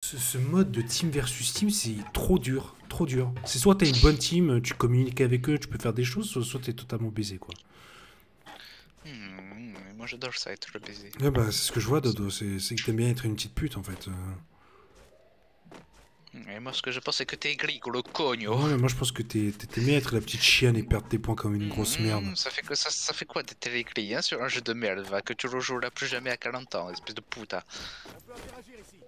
Ce mode de team versus team, c'est trop dur. Trop dur. C'est soit t'as une bonne team, tu communiques avec eux, tu peux faire des choses, soit t'es totalement baisé, quoi. Moi j'adore ça, être le baiser. Ouais, bah, c'est ce que je vois, Dodo. C'est que t'aimes bien être une petite pute, en fait. Et moi ce que je pense c'est que t'es gris, le cogno. Ouais, mais moi, je pense que t'aimes bien être la petite chienne et perdre tes points comme une grosse merde. Ça fait quoi d'être gris hein, sur un jeu de merde, va, que tu le joueras plus jamais à 40 ans, espèce de puta. On peut interagir ici.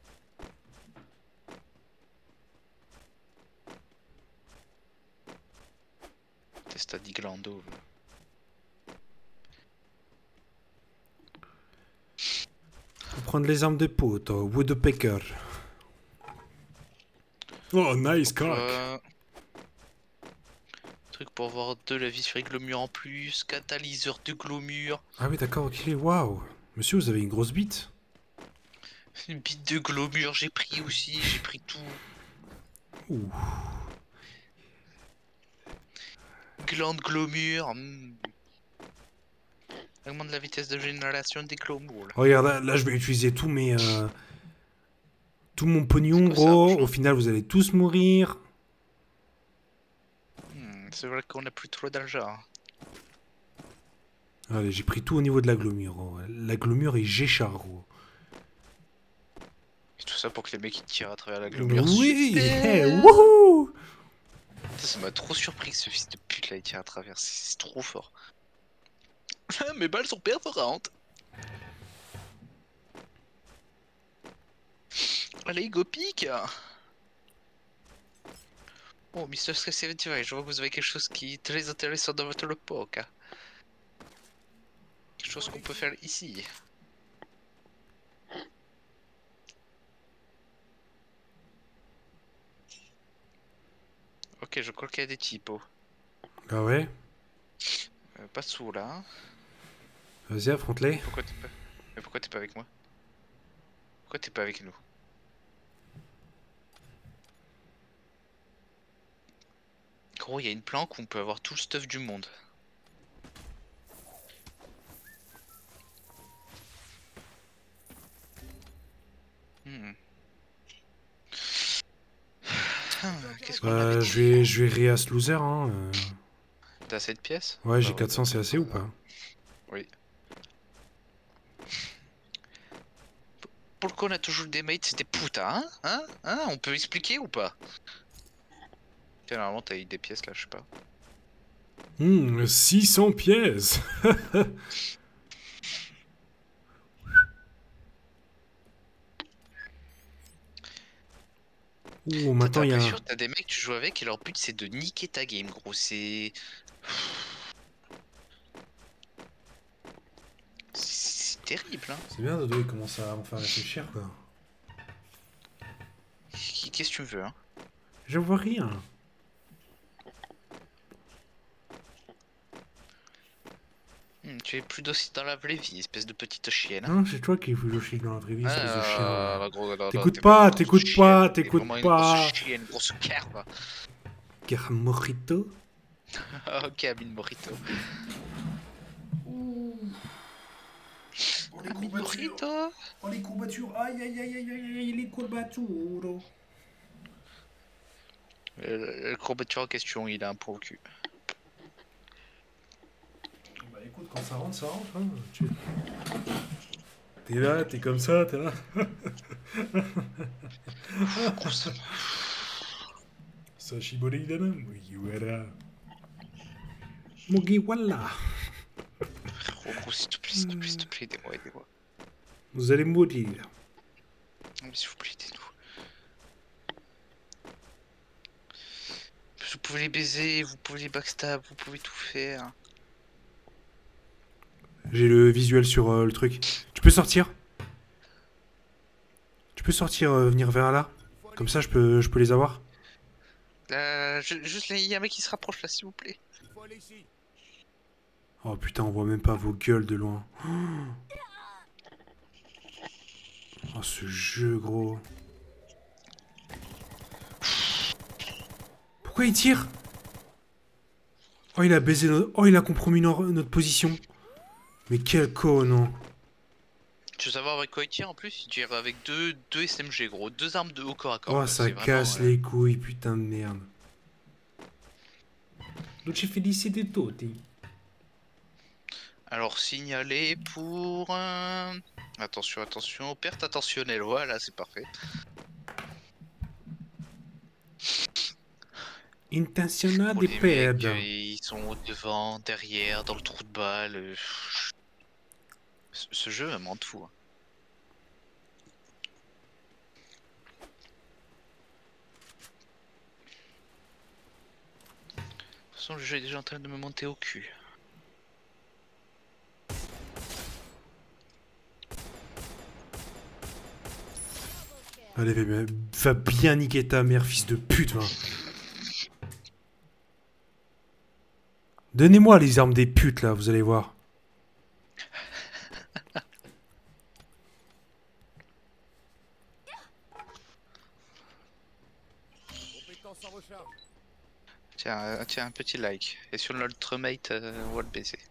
Testa di glando. Faut prendre les armes de pote, Woodpecker. Oh, nice cock. Truc pour avoir de la vie sur glomure en plus, catalyseur de glomure. Ah oui, d'accord, ok, waouh. Monsieur, vous avez une grosse bite. Une bite de glomure, j'ai pris aussi, j'ai pris tout. Ouh. Glande glomure. Augmente la vitesse de génération des glomures. Regarde, là, je vais utiliser tout mon pognon, quoi, gros. ça, au final, vous allez tous mourir. C'est vrai qu'on a plus trop d'argent. Allez, j'ai pris tout au niveau de la glomure, gros. La glomure est Géchard, gros. Et tout ça pour que les mecs ils tirent à travers la glomure. Oui, Super. wouhou. Ça m'a trop surpris que ce fils de pute là il tire à travers, c'est trop fort. Mes balles sont perforantes. Allez, go pique. Oh, Mr. Stress, je vois que vous avez quelque chose qui est très intéressant dans votre époque. Quelque chose qu'on peut faire ici. Ok, je crois qu'il y a des typos. Ah ouais. Pas de sous là. Vas-y, affronte-les. Pourquoi t'es pas... Mais pourquoi t'es pas avec moi? Pourquoi t'es pas avec nous? Gros, il y a une planque où on peut avoir tout le stuff du monde. Qu'est-ce qu'on avait dit? Je vais réas loser, hein. T'as assez de pièces? Ouais, j'ai Bah, 400, c'est assez ou pas? Oui. Pourquoi on a toujours des mates, c'est des putains, hein? On peut expliquer ou pas? Tiens, normalement t'as eu des pièces là, je sais pas. 600 pièces. Ouh, maintenant il y a... T'as t'as des mecs que tu joues avec et leur but c'est de niquer ta game, gros, c'est terrible, hein. C'est bien, Dodo, il commence à me faire réfléchir, quoi. Qu'est-ce que tu veux, hein? Je vois rien. Tu es plus docile dans la vraie vie, espèce de petite chienne. Non, c'est toi qui es plus logique dans la vraie vie, espèce de chien. Bah, T'écoutes pas, t'écoutes pas, t'écoutes pas. Grosse chienne, grosse carve. Guerre Morito. Ok, Amine Morito. Oh, les Amine courbatures. Morito. Oh, les courbatures. Aïe, aïe, aïe, aïe, aïe, les courbatures. Le courbature en question, il a un pour le cul. Bah écoute, quand ça rentre, hein. T'es là, t'es comme ça, t'es là. Sashibori dana, Mugiwara. Mugiwara. Gros, s'il te plaît, aidez-moi. Vous allez mourir. Non, mais s'il vous plaît, aidez-nous. Vous pouvez les baiser, vous pouvez les backstab, vous pouvez tout faire. J'ai le visuel sur le truc. Tu peux sortir? Tu peux sortir, venir vers là? Comme ça, je peux les avoir? Juste, il y a un mec qui se rapproche là, s'il vous plaît. Il faut aller ici. Oh putain, on voit même pas vos gueules de loin. Oh, ce jeu, gros. Pourquoi il tire? Oh, il a baisé Oh, il a compromis notre position. Mais quel con, non? Tu veux savoir avec quoi il tire en plus? Il tire avec deux SMG gros, deux armes de haut corps à corps. Oh, quoi. ça C'est vraiment, casse les couilles, putain de merde. Donc j'ai félicité Toti. Alors signaler pour... Attention, attention, perte attentionnelle, voilà c'est parfait. Intentionnel Pour des les perdre. mecs, ils sont devant, derrière, dans le trou de balle. Ce jeu me rend fou. Hein. De toute façon, le jeu est déjà en train de me monter au cul. Allez, va bien niquer ta mère, fils de pute, va. Donnez-moi les armes des putes, là, vous allez voir. Compétence en recharge. Tiens, un petit like. Et sur l'ultimate, on va le baiser.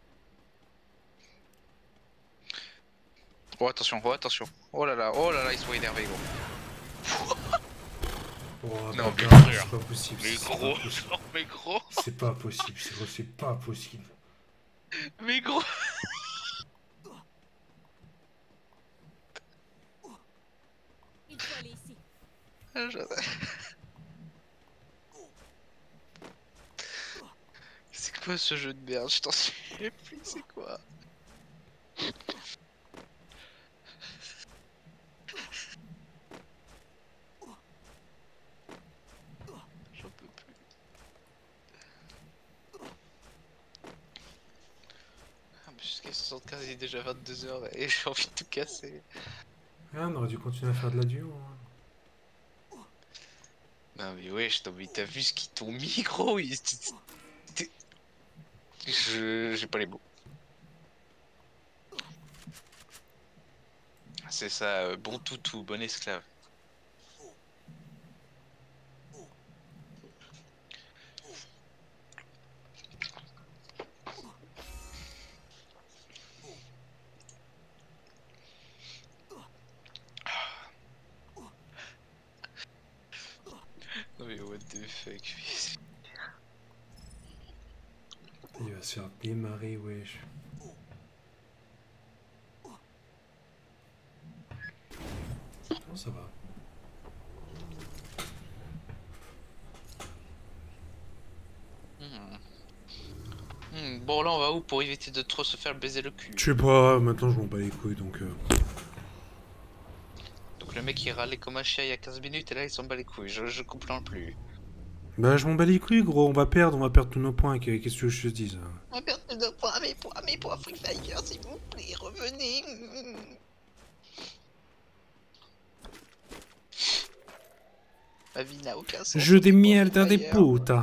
Oh attention, oh attention. Oh là là, ils sont énervés gros. Oh, Non, mais bâtard, frère. c'est pas possible. Mais c'est pas gros, possible. non mais gros, C'est pas possible, c'est pas possible. mais gros. Il faut aller ici. C'est quoi ce jeu de merde? Je t'en souviens plus, c'est quoi? J'en peux plus. Ah, mais jusqu'à 75, il est déjà 22h et j'ai envie de tout casser. Ah, on aurait dû continuer à faire de la duo. Hein. Non mais wesh, non mais t'as vu ce qu'ils t'ont mis gros? J'ai pas les mots. C'est ça, bon toutou, bon esclave. Non mais what the fuck. Il va se faire démarrer, wesh. Non, ça va. Bon là on va où pour éviter de trop se faire baiser le cul? Je sais pas, maintenant je m'en bats les couilles donc. Donc le mec il râlait comme un chien il y a 15 minutes et là il s'en bat les couilles, je comprends plus. Bah, je m'en bats les couilles, gros, on va perdre tous nos points. Qu'est-ce que je te dise? On va perdre nos points, mes points Free Fire s'il vous plaît, revenez. Ma vie n'a aucun sens. Jeu des mierda des Fire. puta.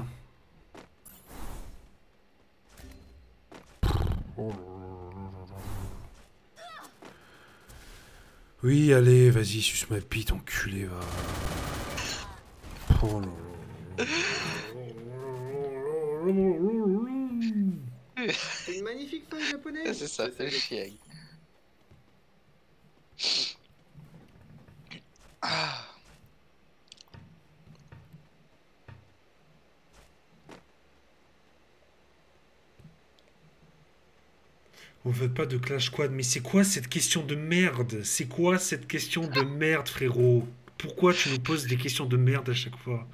Oui, allez, vas-y, suce ma bite, enculé, va. Oh là là. C'est une magnifique feuille japonaise. C'est ça, c'est le chien. Ah. On veut pas de Clash Squad, mais c'est quoi cette question de merde? C'est quoi cette question de merde, frérot? Pourquoi tu nous poses des questions de merde à chaque fois?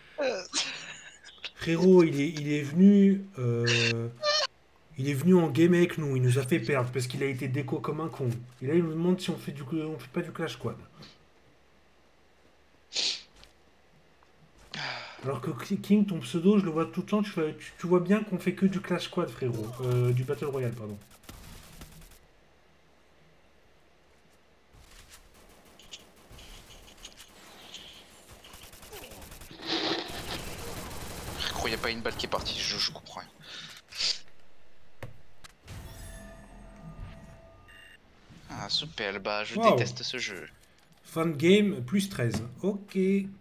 Frérot, il est venu... il est venu en game avec nous, il nous a fait perdre parce qu'il a été déco comme un con. Et là, il nous demande si on fait pas du Clash Squad. Alors que King, ton pseudo, je le vois tout le temps, tu vois bien qu'on fait que du Clash Squad, frérot. Du Battle Royale, pardon. Je crois qu'il n'y a pas une balle qui est partie, je comprends rien. Ah super, bah je Wow. déteste ce jeu. Fun game, plus 13. Ok.